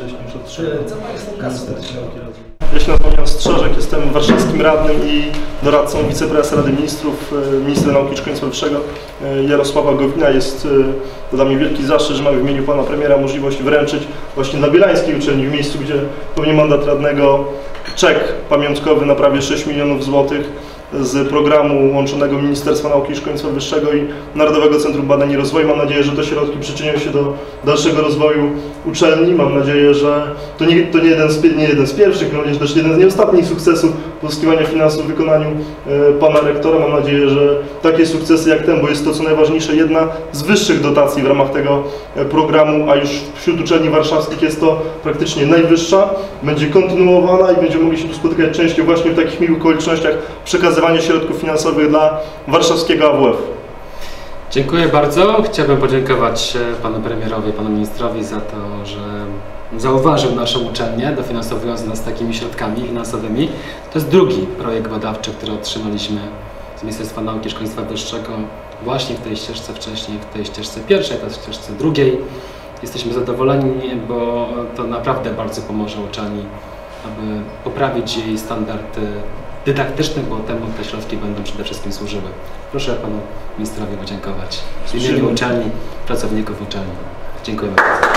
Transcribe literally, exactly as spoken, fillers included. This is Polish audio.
wcześniej już od trzech Co Państwo kasą? Ja się nazywam Jan Strzeżek, jestem warszawskim radnym i doradcą wiceprezesa Rady Ministrów, ministra nauki i szkolnictwa wyższego Jarosława Gowina. Jest to dla mnie wielki zaszczyt, że mam w imieniu pana premiera możliwość wręczyć właśnie dla Bielańskiej Uczelni, w miejscu, gdzie pełni mandat radnego, czek pamiątkowy na prawie sześć milionów złotych z programu łączonego Ministerstwa Nauki i Szkolnictwa Wyższego i Narodowego Centrum Badań i Rozwoju. Mam nadzieję, że te środki przyczynią się do dalszego rozwoju uczelni. Mam nadzieję, że to nie, to nie, jeden, z, nie jeden z pierwszych, mam nadzieję, że też jeden z nieostatnich sukcesów pozyskiwania finansów w wykonaniu e, pana rektora. Mam nadzieję, że takie sukcesy jak ten, bo jest to co najważniejsze jedna z wyższych dotacji w ramach tego e, programu, a już wśród uczelni warszawskich jest to praktycznie najwyższa, będzie kontynuowana i będziemy mogli się tu spotykać częściej właśnie w takich miłych okolicznościach przekazywania środków finansowych dla warszawskiego A W F. Dziękuję bardzo. Chciałbym podziękować panu premierowi, panu ministrowi za to, że zauważył naszą uczelnię, dofinansowując nas takimi środkami finansowymi. To jest drugi projekt badawczy, który otrzymaliśmy z Ministerstwa Nauki i Szkolnictwa Wyższego właśnie w tej ścieżce wcześniej, w tej ścieżce pierwszej, w tej ścieżce drugiej. Jesteśmy zadowoleni, bo to naprawdę bardzo pomoże uczelni, aby poprawić jej standardy dydaktycznych, bo temu te środki będą przede wszystkim służyły. Proszę panu ministrowi podziękować w imieniu uczelni, pracowników uczelni. Dziękuję bardzo.